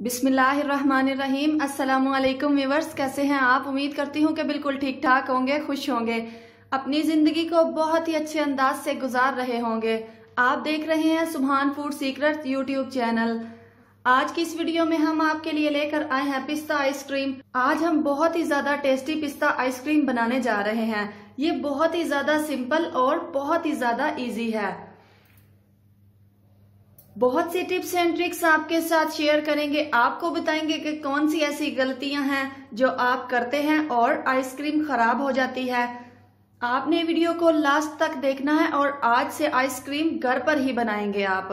बिस्मिल्लाहिर्रहमानिर्रहीम। अस्सलामुअलैकुम व्यूअर्स, कैसे हैं आप? उम्मीद करती हूँ कि बिल्कुल ठीक ठाक होंगे, खुश होंगे, अपनी जिंदगी को बहुत ही अच्छे अंदाज से गुजार रहे होंगे। आप देख रहे हैं सुभान फूड सीक्रेट यूट्यूब चैनल। आज की इस वीडियो में हम आपके लिए लेकर आए हैं पिस्ता आइसक्रीम। आज हम बहुत ही ज्यादा टेस्टी पिस्ता आइसक्रीम बनाने जा रहे हैं। ये बहुत ही ज्यादा सिंपल और बहुत ही ज्यादा इजी है। बहुत सी टिप्स एंड ट्रिक्स आपके साथ शेयर करेंगे। आपको बताएंगे कि कौन सी ऐसी गलतियां हैं जो आप करते हैं और आइसक्रीम खराब हो जाती है। आपने वीडियो को लास्ट तक देखना है और आज से आइसक्रीम घर पर ही बनाएंगे आप।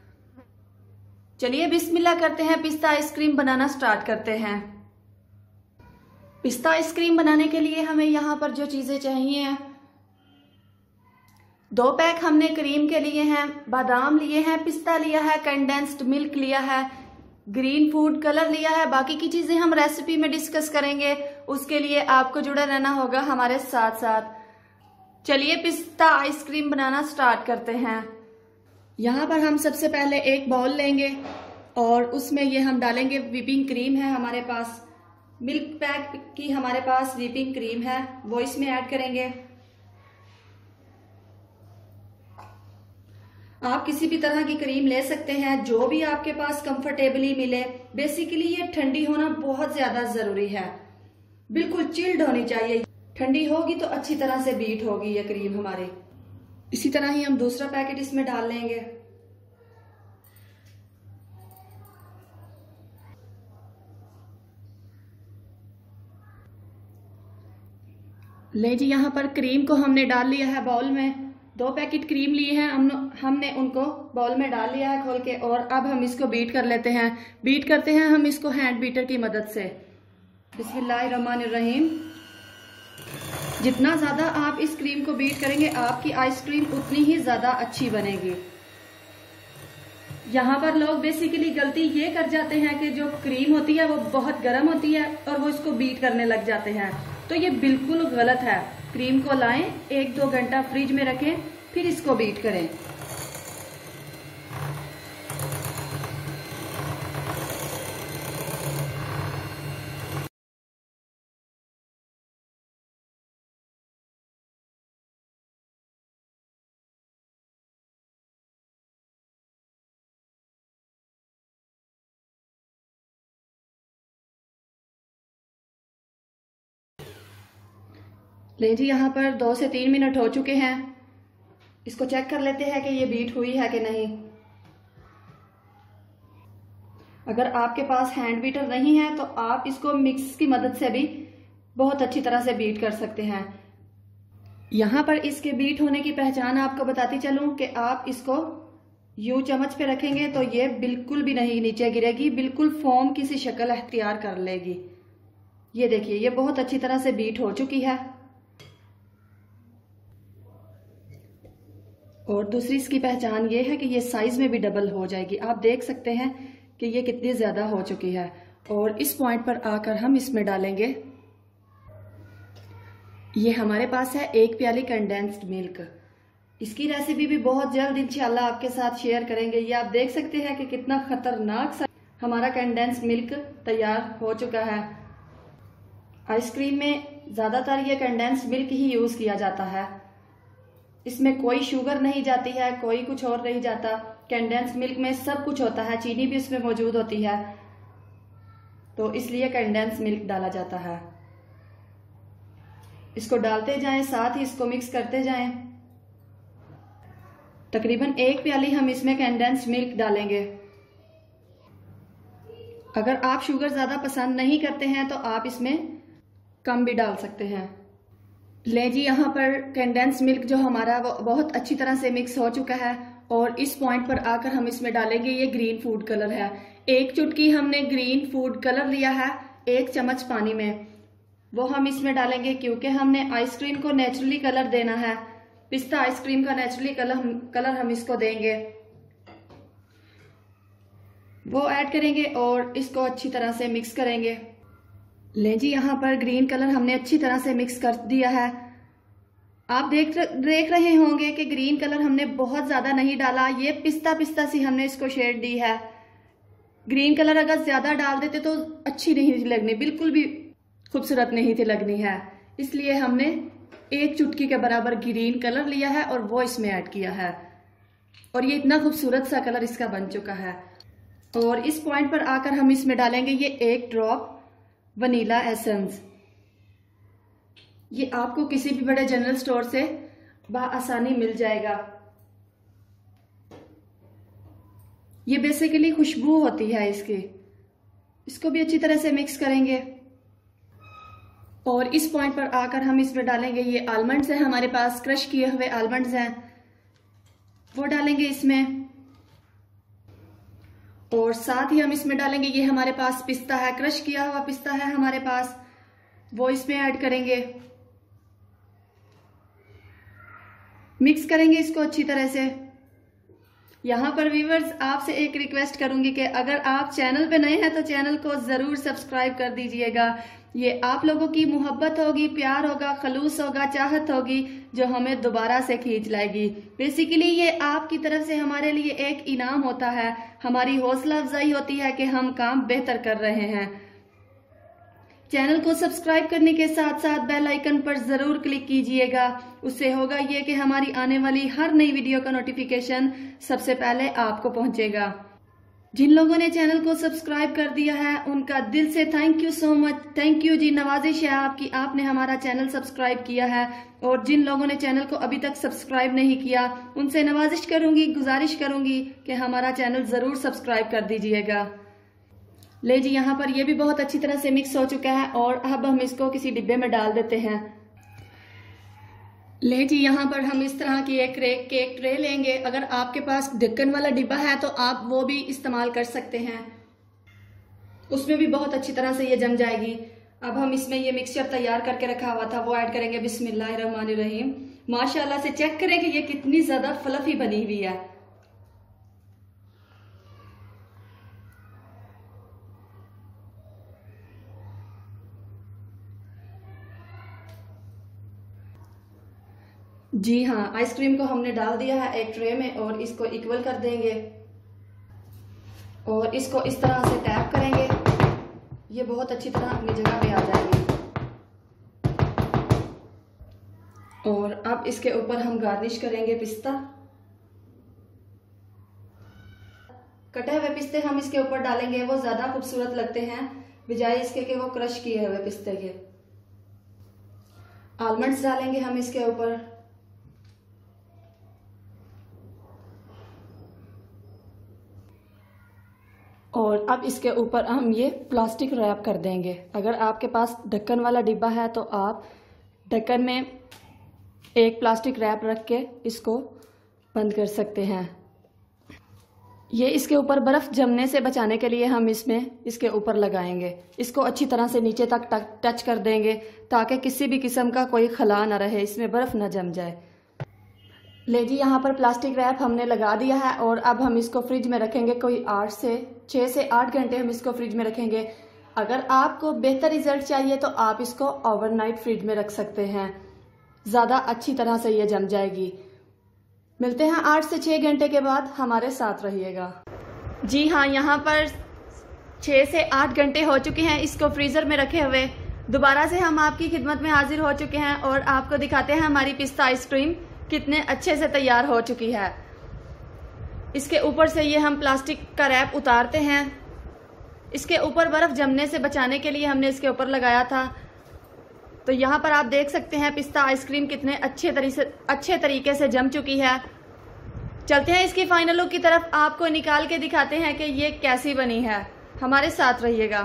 चलिए बिस्मिल्लाह करते हैं, पिस्ता आइसक्रीम बनाना स्टार्ट करते हैं। पिस्ता आइसक्रीम बनाने के लिए हमें यहाँ पर जो चीजें चाहिए, 2 पैक हमने क्रीम के लिए हैं, बादाम लिए हैं, पिस्ता लिया है, कंडेंस्ड मिल्क लिया है, ग्रीन फूड कलर लिया है। बाकी की चीजें हम रेसिपी में डिस्कस करेंगे, उसके लिए आपको जुड़े रहना होगा हमारे साथ साथ। चलिए पिस्ता आइसक्रीम बनाना स्टार्ट करते हैं। यहाँ पर हम सबसे पहले एक बाउल लेंगे और उसमें ये हम डालेंगे व्हिपिंग क्रीम है हमारे पास, मिल्क पैक की हमारे पास व्हिपिंग क्रीम है, वो इसमें ऐड करेंगे। आप किसी भी तरह की क्रीम ले सकते हैं, जो भी आपके पास कंफर्टेबली मिले। बेसिकली ये ठंडी होना बहुत ज्यादा जरूरी है, बिल्कुल चिल्ड होनी चाहिए। ठंडी होगी तो अच्छी तरह से बीट होगी ये क्रीम हमारी। इसी तरह ही हम दूसरा पैकेट इसमें डाल लेंगे। ले जी, यहाँ पर क्रीम को हमने डाल लिया है बाउल में। 2 पैकेट क्रीम लिए हैं हमने उनको बाउल में डाल लिया है खोल के, और अब हम इसको बीट कर लेते हैं। बीट करते हैं हम इसको हैंड बीटर की मदद से। बिस्मिल्लाहिर्रहमानिर्रहीम। जितना ज्यादा आप इस क्रीम को बीट करेंगे, आपकी आइसक्रीम उतनी ही ज्यादा अच्छी बनेगी। यहाँ पर लोग बेसिकली गलती ये कर जाते हैं कि जो क्रीम होती है वो बहुत गर्म होती है और वो इसको बीट करने लग जाते हैं, तो ये बिल्कुल गलत है। क्रीम को लाएं, 1-2 घंटा फ्रिज में रखें, फिर इसको बीट करें। ले जी, यहाँ पर 2 से 3 मिनट हो चुके हैं। इसको चेक कर लेते हैं कि ये बीट हुई है कि नहीं। अगर आपके पास हैंड बीटर नहीं है तो आप इसको मिक्स की मदद से भी बहुत अच्छी तरह से बीट कर सकते हैं। यहाँ पर इसके बीट होने की पहचान आपको बताती चलूं कि आप इसको यूं चम्मच पे रखेंगे तो ये बिल्कुल भी नहीं नीचे गिरेगी, बिल्कुल फोम की सी शक्ल अख्तियार कर लेगी। ये देखिए, ये बहुत अच्छी तरह से बीट हो चुकी है। और दूसरी इसकी पहचान ये है कि ये साइज में भी डबल हो जाएगी। आप देख सकते हैं कि ये कितनी ज्यादा हो चुकी है। और इस पॉइंट पर आकर हम इसमें डालेंगे, ये हमारे पास है 1 प्याली कंडेंस्ड मिल्क। इसकी रेसिपी भी बहुत जल्द इंशाल्लाह आपके साथ शेयर करेंगे। ये आप देख सकते हैं कि कितना खतरनाक सा हमारा कंडेंस्ड मिल्क तैयार हो चुका है। आइसक्रीम में ज्यादातर ये कंडेंस्ड मिल्क ही यूज किया जाता है। इसमें कोई शुगर नहीं जाती है, कोई कुछ और नहीं जाता। कंडेंस्ड मिल्क में सब कुछ होता है, चीनी भी उसमें मौजूद होती है, तो इसलिए कंडेंस्ड मिल्क डाला जाता है। इसको डालते जाएं, साथ ही इसको मिक्स करते जाएं। तकरीबन 1 प्याली हम इसमें कंडेंस्ड मिल्क डालेंगे। अगर आप शुगर ज्यादा पसंद नहीं करते हैं तो आप इसमें कम भी डाल सकते हैं। ले जी, यहाँ पर कंडेंस मिल्क जो हमारा वो बहुत अच्छी तरह से मिक्स हो चुका है। और इस पॉइंट पर आकर हम इसमें डालेंगे, ये ग्रीन फूड कलर है। 1 चुटकी हमने ग्रीन फूड कलर लिया है 1 चम्मच पानी में, वो हम इसमें डालेंगे क्योंकि हमने आइसक्रीम को नेचुरली कलर देना है। पिस्ता आइसक्रीम का नेचुरली कलर हम इसको देंगे, वो ऐड करेंगे और इसको अच्छी तरह से मिक्स करेंगे। ले जी, यहाँ पर ग्रीन कलर हमने अच्छी तरह से मिक्स कर दिया है। आप देख रहे होंगे कि ग्रीन कलर हमने बहुत ज्यादा नहीं डाला, ये पिस्ता पिस्ता सी हमने इसको शेड दी है। ग्रीन कलर अगर ज्यादा डाल देते तो अच्छी नहीं थी लगनी, बिल्कुल भी खूबसूरत नहीं थी लगनी है। इसलिए हमने एक चुटकी के बराबर ग्रीन कलर लिया है और वो इसमें ऐड किया है, और ये इतना खूबसूरत सा कलर इसका बन चुका है। और इस पॉइंट पर आकर हम इसमें डालेंगे ये 1 ड्रॉप वनीला एसेंस। ये आपको किसी भी बड़े जनरल स्टोर से बआसानी मिल जाएगा। ये बेसिकली खुशबू होती है इसकी। इसको भी अच्छी तरह से मिक्स करेंगे। और इस पॉइंट पर आकर हम इसमें डालेंगे ये आलमंड्स हैं, हमारे पास क्रश किए हुए आलमंड्स हैं, वो डालेंगे इसमें। और साथ ही हम इसमें डालेंगे ये हमारे पास पिस्ता है, क्रश किया हुआ पिस्ता है हमारे पास, वो इसमें ऐड करेंगे। मिक्स करेंगे इसको अच्छी तरह से। यहाँ पर व्यूअर्स आपसे एक रिक्वेस्ट करूंगी कि अगर आप चैनल पे नए हैं तो चैनल को जरूर सब्सक्राइब कर दीजिएगा। ये आप लोगों की मोहब्बत होगी, प्यार होगा, खलूस होगा, चाहत होगी जो हमें दोबारा से खींच लाएगी। बेसिकली ये आपकी तरफ से हमारे लिए एक इनाम होता है, हमारी हौसला अफजाई होती है कि हम काम बेहतर कर रहे हैं। चैनल को सब्सक्राइब करने के साथ साथ बेल आइकन पर जरूर क्लिक कीजिएगा। उससे होगा ये कि हमारी आने वाली हर नई वीडियो का नोटिफिकेशन सबसे पहले आपको पहुंचेगा। जिन लोगों ने चैनल को सब्सक्राइब कर दिया है उनका दिल से thank you so much. Thank you जी, नवाजिश है आपकी, आपने हमारा चैनल सब्सक्राइब किया है। और जिन लोगों ने चैनल को अभी तक सब्सक्राइब नहीं किया उनसे नवाजिश करूंगी, गुजारिश करूंगी कि हमारा चैनल जरूर सब्सक्राइब कर दीजिएगा। ले जी, यहाँ पर ये भी बहुत अच्छी तरह से मिक्स हो चुका है और अब हम इसको किसी डिब्बे में डाल देते हैं। ले जी, यहाँ पर हम इस तरह की एक केक ट्रे लेंगे। अगर आपके पास ढक्कन वाला डिब्बा है तो आप वो भी इस्तेमाल कर सकते हैं, उसमें भी बहुत अच्छी तरह से ये जम जाएगी। अब हम इसमें ये मिक्सचर तैयार करके रखा हुआ था वो ऐड करेंगे। बिस्मिल्लाहिर्रहमानिर्रहीम। माशाल्लाह से चेक करें कि ये कितनी ज्यादा फ्लफी बनी हुई है। जी हाँ, आइसक्रीम को हमने डाल दिया है एक ट्रे में और इसको इक्वल कर देंगे और इसको इस तरह से टैप करेंगे। ये बहुत अच्छी तरह अपनी जगह पे आ जाएगी। और अब इसके ऊपर हम गार्निश करेंगे पिस्ता। कटे हुए पिस्ते हम इसके ऊपर डालेंगे, वो ज्यादा खूबसूरत लगते हैं बजाय इसके कि वो क्रश किए हुए पिस्ते के। आलमंड्स डालेंगे हम इसके ऊपर। और अब इसके ऊपर हम ये प्लास्टिक रैप कर देंगे। अगर आपके पास ढक्कन वाला डिब्बा है तो आप ढक्कन में एक प्लास्टिक रैप रख के इसको बंद कर सकते हैं। ये इसके ऊपर बर्फ जमने से बचाने के लिए हम इसमें इसके ऊपर लगाएंगे। इसको अच्छी तरह से नीचे तक टच कर देंगे ताकि किसी भी किस्म का कोई खला ना रहे, इसमें बर्फ ना जम जाए। ले जी, यहाँ पर प्लास्टिक रैप हमने लगा दिया है और अब हम इसको फ्रिज में रखेंगे। कोई 6 से 8 घंटे हम इसको फ्रिज में रखेंगे। अगर आपको बेहतर रिजल्ट चाहिए तो आप इसको ओवरनाइट फ्रिज में रख सकते हैं, ज़्यादा अच्छी तरह से ये जम जाएगी। मिलते हैं 8 से 6 घंटे के बाद, हमारे साथ रहिएगा। जी हाँ, यहाँ पर 6 से 8 घंटे हो चुके हैं इसको फ्रीज़र में रखे हुए। दोबारा से हम आपकी खिदमत में हाजिर हो चुके हैं और आपको दिखाते हैं हमारी पिस्ता आइसक्रीम कितने अच्छे से तैयार हो चुकी है। इसके ऊपर से ये हम प्लास्टिक का रैप उतारते हैं। इसके ऊपर बर्फ जमने से बचाने के लिए हमने इसके ऊपर लगाया था। तो यहाँ पर आप देख सकते हैं पिस्ता आइसक्रीम कितने अच्छे तरीके से जम चुकी है। चलते हैं इसकी फाइनल लुक की तरफ, आपको निकाल के दिखाते हैं कि ये कैसी बनी है। हमारे साथ रहिएगा।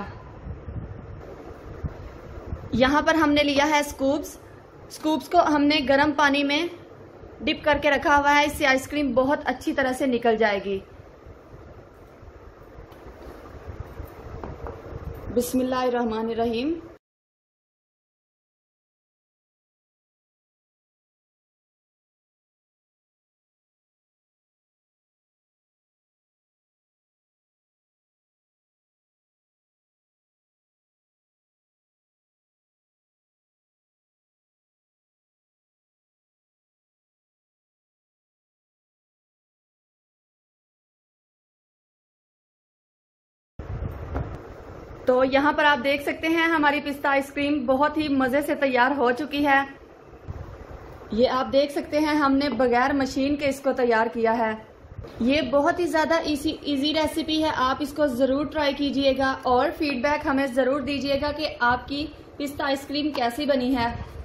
यहाँ पर हमने लिया है स्कूप्स को हमने गर्म पानी में डिप करके रखा हुआ है, इससे आइसक्रीम बहुत अच्छी तरह से निकल जाएगी। बिस्मिल्लाहिर्रहमानिर्रहीम। तो यहाँ पर आप देख सकते हैं हमारी पिस्ता आइसक्रीम बहुत ही मज़े से तैयार हो चुकी है। ये आप देख सकते हैं हमने बगैर मशीन के इसको तैयार किया है। ये बहुत ही ज़्यादा इजी रेसिपी है, आप इसको ज़रूर ट्राई कीजिएगा और फीडबैक हमें ज़रूर दीजिएगा कि आपकी पिस्ता आइसक्रीम कैसी बनी है।